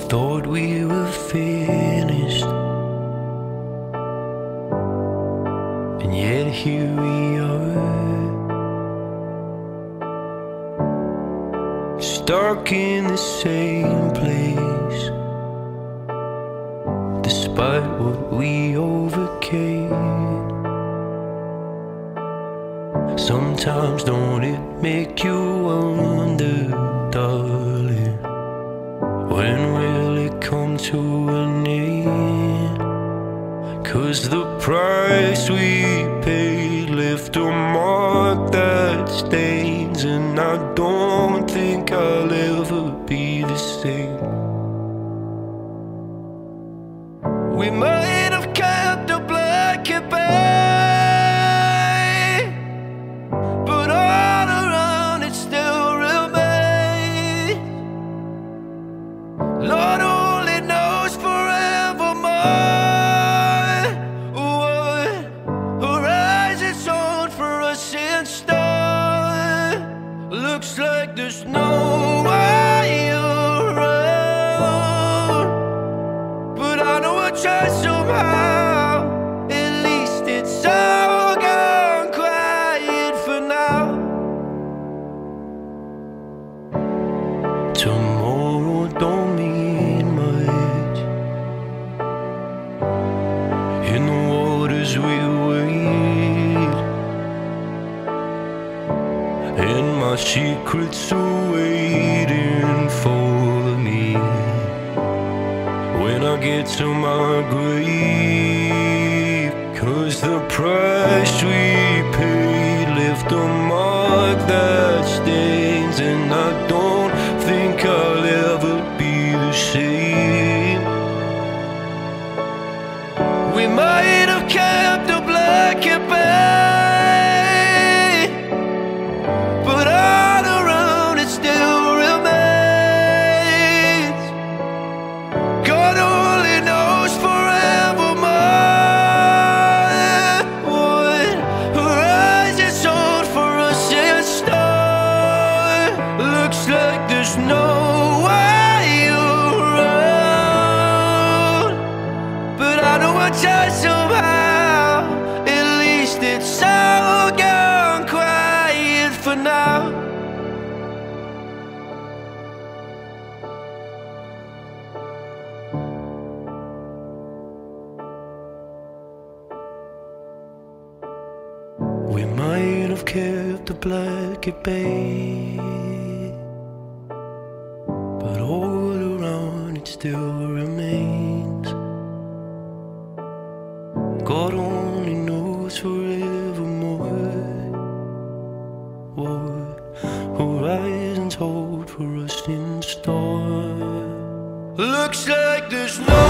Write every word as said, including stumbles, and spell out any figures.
Thought we were finished, and yet here we are, stuck in the same place, despite what we overcame. Sometimes don't it make you wonder, darling, when will it come to an end? 'Cause the price we paid left a mark that stains, and I don't think I'll ever be the same. We might have kept the black at bay, but all around it still remains. Lord only knows forevermore what horizons hold for us in stone. Looks like there's no way around, but I know I'll try somehow. At least it's all gone quiet for now. Tomorrow don't mean much in the waters we wade, and my secrets are waiting for me when I get to my grave. 'Cause the price we paid left a mark that stains, and I don't think I'll ever be the same. We might have kept the black at bay, but all around it still remains. God only knows forevermore what horizons hold for us in stone. Looks like there's no way around, but I know I'll try somehow. At least it's all gone quiet for now. We might have kept the black at bay, but all around it still remains. God only knows forevermore what horizons hold for us in store. Looks like there's no